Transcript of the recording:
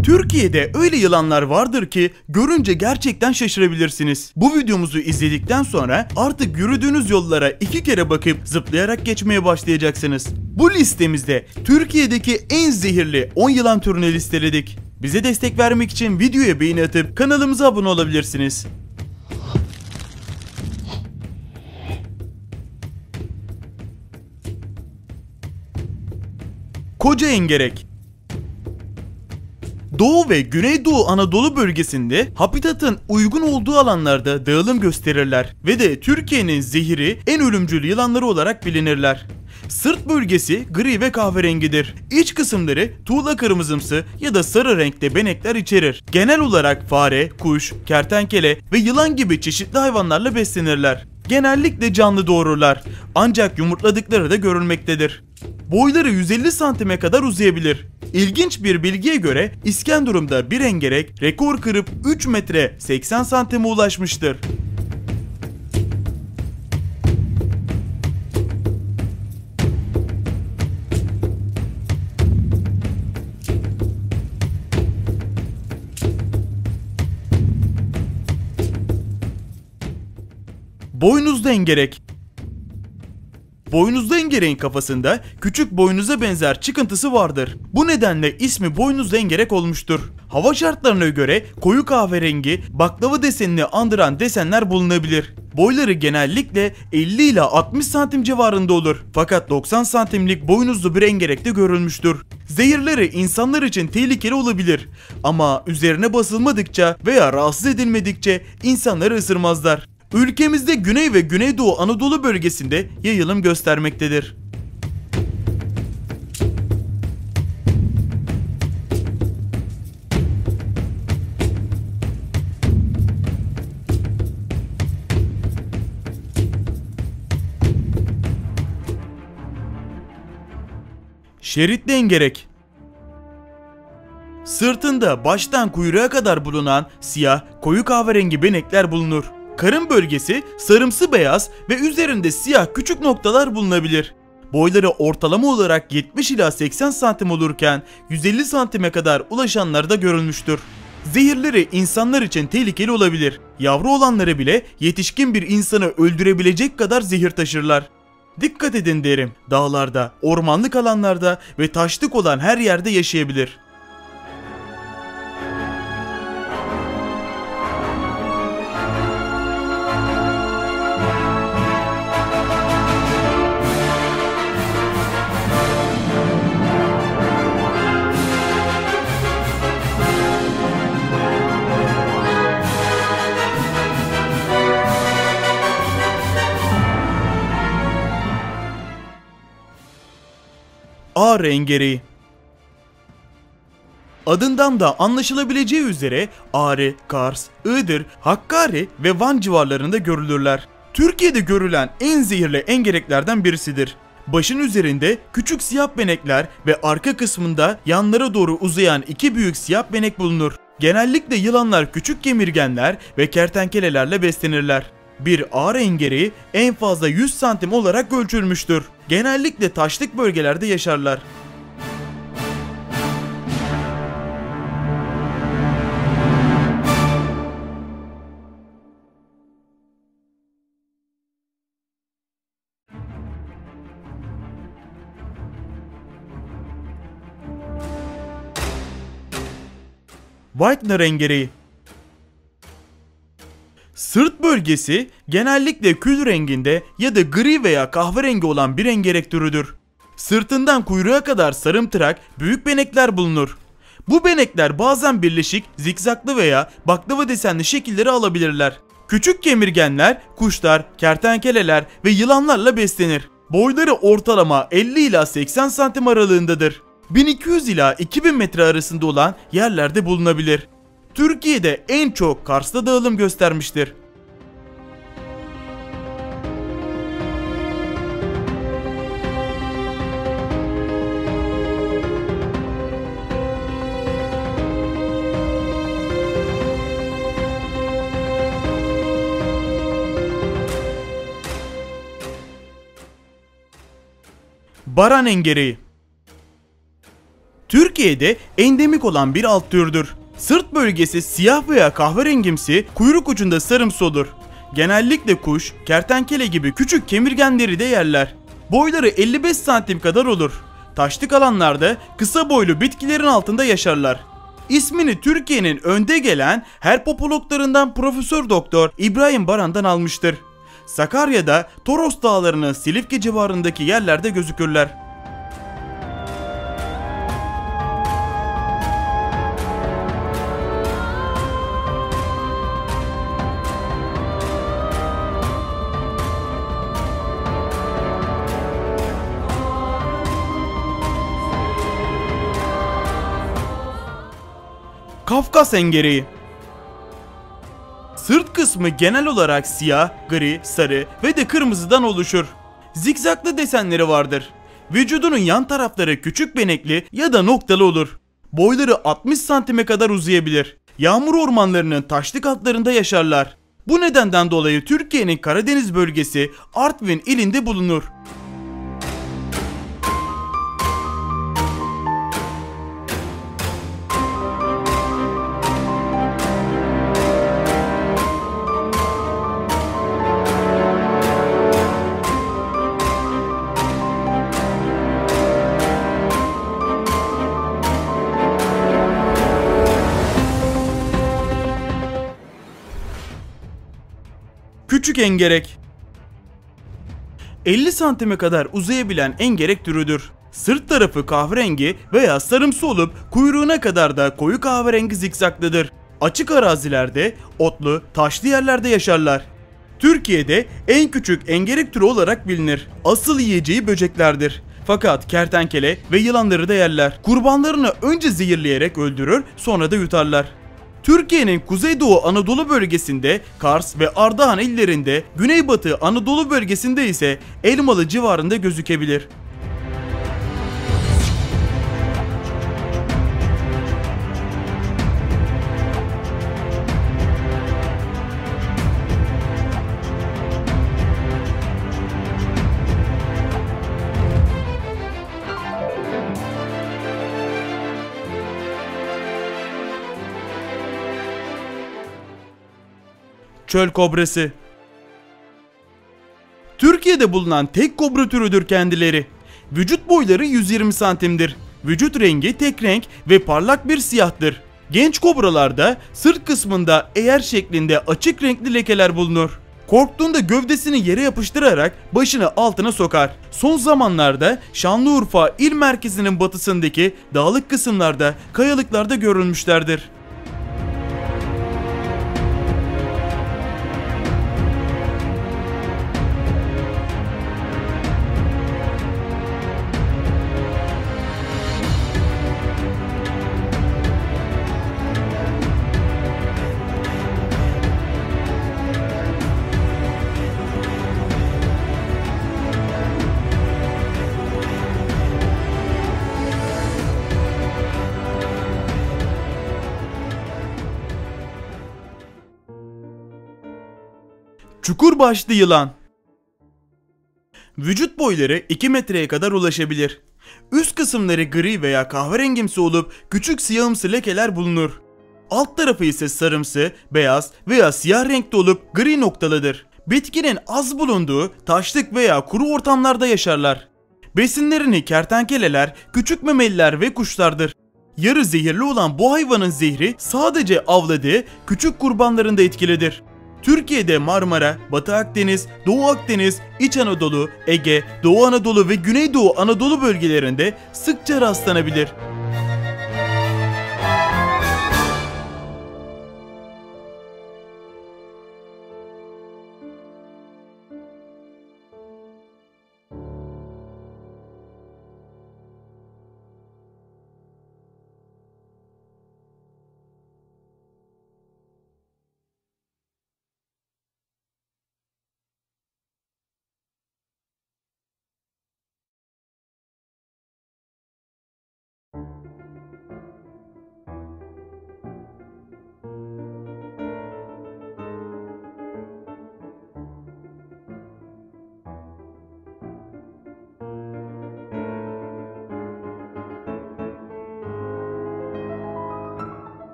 Türkiye'de öyle yılanlar vardır ki görünce gerçekten şaşırabilirsiniz. Bu videomuzu izledikten sonra artık yürüdüğünüz yollara 2 kere bakıp zıplayarak geçmeye başlayacaksınız. Bu listemizde Türkiye'deki en zehirli 10 yılan türünü listeledik. Bize destek vermek için videoya beğeni atıp kanalımıza abone olabilirsiniz. Koca engerek. Doğu ve Güneydoğu Anadolu bölgesinde habitatın uygun olduğu alanlarda dağılım gösterirler ve de Türkiye'nin zehiri en ölümcül yılanları olarak bilinirler. Sırt bölgesi gri ve kahverengidir. İç kısımları tuğla kırmızımsı ya da sarı renkte benekler içerir. Genel olarak fare, kuş, kertenkele ve yılan gibi çeşitli hayvanlarla beslenirler. Genellikle canlı doğururlar ancak yumurtladıkları da görülmektedir. Boyları 150 santime kadar uzayabilir. İlginç bir bilgiye göre İskenderun'da bir engerek rekor kırıp 3 metre 80 santime ulaşmıştır. Boynuzlu engerek. Boynuzlu engereğin kafasında küçük boynuza benzer çıkıntısı vardır. Bu nedenle ismi boynuzlu engerek olmuştur. Hava şartlarına göre koyu kahverengi, baklava desenini andıran desenler bulunabilir. Boyları genellikle 50 ila 60 santim civarında olur. Fakat 90 santimlik boynuzlu bir engerek de görülmüştür. Zehirleri insanlar için tehlikeli olabilir. Ama üzerine basılmadıkça veya rahatsız edilmedikçe insanları ısırmazlar. Ülkemizde Güney ve Güneydoğu Anadolu bölgesinde yayılım göstermektedir. Şeritli engerek. Sırtında baştan kuyruğa kadar bulunan siyah, koyu kahverengi benekler bulunur. Karın bölgesi sarımsı beyaz ve üzerinde siyah küçük noktalar bulunabilir. Boyları ortalama olarak 70 ila 80 santim olurken 150 santime kadar ulaşanlar da görülmüştür. Zehirleri insanlar için tehlikeli olabilir. Yavru olanları bile yetişkin bir insanı öldürebilecek kadar zehir taşırlar. Dikkat edin derim. Dağlarda, ormanlık alanlarda ve taşlık olan her yerde yaşayabilir. Ağrı engereği. Adından da anlaşılabileceği üzere Ağrı, Kars, Iğdır, Hakkari ve Van civarlarında görülürler. Türkiye'de görülen en zehirli engereklerden birisidir. Başın üzerinde küçük siyah benekler ve arka kısmında yanlara doğru uzayan 2 büyük siyah benek bulunur. Genellikle yılanlar, küçük kemirgenler ve kertenkelelerle beslenirler. Bir ağrı engereği en fazla 100 santim olarak ölçülmüştür. Genellikle taşlık bölgelerde yaşarlar. Whitener engereği. Sırt bölgesi genellikle kül renginde ya da gri veya kahverengi olan bir engerek türüdür. Sırtından kuyruğa kadar sarımtırak büyük benekler bulunur. Bu benekler bazen birleşik, zikzaklı veya baklava desenli şekilleri alabilirler. Küçük kemirgenler, kuşlar, kertenkeleler ve yılanlarla beslenir. Boyları ortalama 50 ila 80 santim aralığındadır. 1200 ila 2000 metre arasında olan yerlerde bulunabilir. Türkiye'de en çok Kars'ta dağılım göstermiştir. Baran engereği. Türkiye'de endemik olan bir alt türdür. Sırt bölgesi siyah veya kahverengimsi, kuyruk ucunda sarımsı olur. Genellikle kuş, kertenkele gibi küçük kemirgenleri de yerler. Boyları 55 santim kadar olur. Taşlık alanlarda kısa boylu bitkilerin altında yaşarlar. İsmini Türkiye'nin önde gelen herpopologlarından Profesör Doktor İbrahim Baran'dan almıştır. Sakarya'da Toros Dağları'nın Silifke civarındaki yerlerde gözükürler. Kafkas engereği. Sırt kısmı genel olarak siyah, gri, sarı ve de kırmızıdan oluşur. Zikzaklı desenleri vardır. Vücudunun yan tarafları küçük benekli ya da noktalı olur. Boyları 60 santime kadar uzayabilir. Yağmur ormanlarının taşlık altlarında yaşarlar. Bu nedenden dolayı Türkiye'nin Karadeniz bölgesi Artvin ilinde bulunur. Küçük engerek. 50 santime kadar uzayabilen engerek türüdür. Sırt tarafı kahverengi veya sarımsı olup kuyruğuna kadar da koyu kahverengi zikzaklıdır. Açık arazilerde, otlu, taşlı yerlerde yaşarlar. Türkiye'de en küçük engerek türü olarak bilinir. Asıl yiyeceği böceklerdir. Fakat kertenkele ve yılanları da yerler. Kurbanlarını önce zehirleyerek öldürür, sonra da yutarlar. Türkiye'nin Kuzeydoğu Anadolu bölgesinde Kars ve Ardahan illerinde, Güneybatı Anadolu bölgesinde ise Elmalı civarında gözükebilir. Çöl kobrası. Türkiye'de bulunan tek kobra türüdür kendileri. Vücut boyları 120 santimdir. Vücut rengi tek renk ve parlak bir siyahtır. Genç kobralarda sırt kısmında eğer şeklinde açık renkli lekeler bulunur. Korktuğunda gövdesini yere yapıştırarak başını altına sokar. Son zamanlarda Şanlıurfa il merkezinin batısındaki dağlık kısımlarda, kayalıklarda görülmüşlerdir. Çukurbaşlı yılan. Vücut boyları 2 metreye kadar ulaşabilir. Üst kısımları gri veya kahverengimsi olup küçük siyahımsı lekeler bulunur. Alt tarafı ise sarımsı, beyaz veya siyah renkte olup gri noktalıdır. Bitkinin az bulunduğu taşlık veya kuru ortamlarda yaşarlar. Besinlerini kertenkeleler, küçük memeliler ve kuşlardır. Yarı zehirli olan bu hayvanın zehri sadece avladığı küçük kurbanlarında etkilidir. Türkiye'de Marmara, Batı Akdeniz, Doğu Akdeniz, İç Anadolu, Ege, Doğu Anadolu ve Güneydoğu Anadolu bölgelerinde sıkça rastlanabilir.